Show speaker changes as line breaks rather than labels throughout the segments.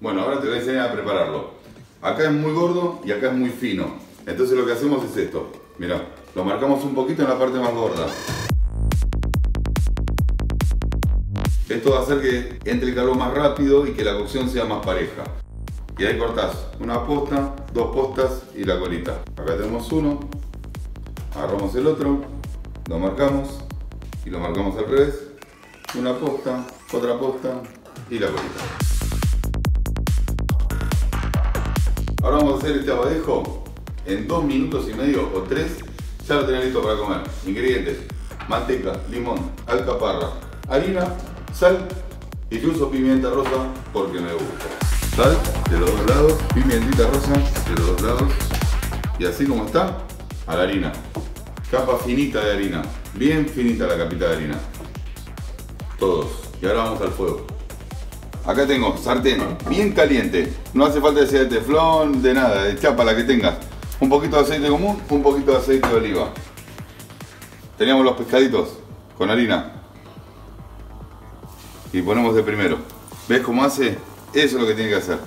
Bueno, ahora te voy a enseñar a prepararlo. Acá es muy gordo y acá es muy fino. Entonces lo que hacemos es esto. Mirá, lo marcamos un poquito en la parte más gorda. Esto va a hacer que entre el calor más rápido y que la cocción sea más pareja. Y ahí cortás una posta, dos postas y la colita. Acá tenemos uno, agarramos el otro, lo marcamos y lo marcamos al revés. Una posta, otra posta y la colita. Ahora vamos a hacer este abadejo en 2 minutos y medio o 3. Ya lo tenés listo para comer. Ingredientes: manteca, limón, alcaparra, harina, sal y yo uso pimienta rosa porque me gusta. Sal de los dos lados, pimientita rosa de los dos lados y así como está, a la harina. Capa finita de harina, bien finita la capita de harina. Todos. Y ahora vamos al fuego. Acá tengo sartén bien caliente. No hace falta que sea de teflón, de nada, de chapa, la que tengas. Un poquito de aceite común, un poquito de aceite de oliva. Teníamos los pescaditos con harina. Y ponemos de primero. ¿Ves cómo hace? Eso es lo que tiene que hacer.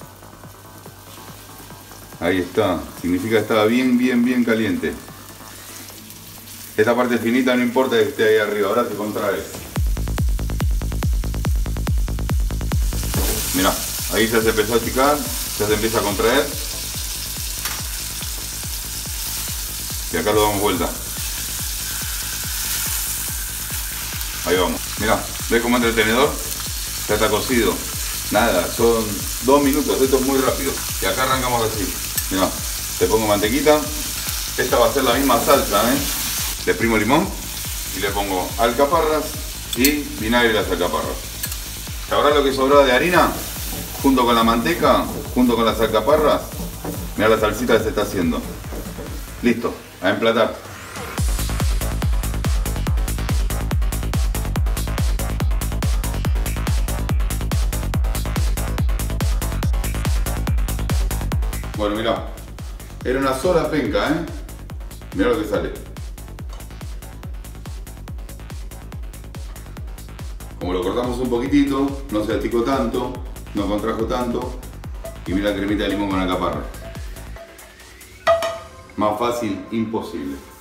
Ahí está. Significa que estaba bien caliente. Esta parte finita no importa que esté ahí arriba. Ahora se contrae. Mirá, ahí ya se empezó a achicar. Ya se empieza a contraer. Y acá lo damos vuelta. Ahí vamos. Mirá, ¿ves cómo entra el tenedor? Ya está cocido. Nada, son 2 minutos, esto es muy rápido. Y acá arrancamos así. Mirá, le pongo mantequita. Esta va a ser la misma salsa, ¿eh? Le primo limón y le pongo alcaparras y vinagre de las alcaparras. Ahora lo que sobraba de harina, junto con la manteca, junto con las alcaparras, mirá la salsita que se está haciendo. Listo, a emplatar. Bueno, mirá, era una sola penca, ¿eh? Mirá lo que sale. Como lo cortamos un poquitito, no se achicó tanto, no contrajo tanto. Y mira la cremita de limón con alcaparra. Más fácil, imposible.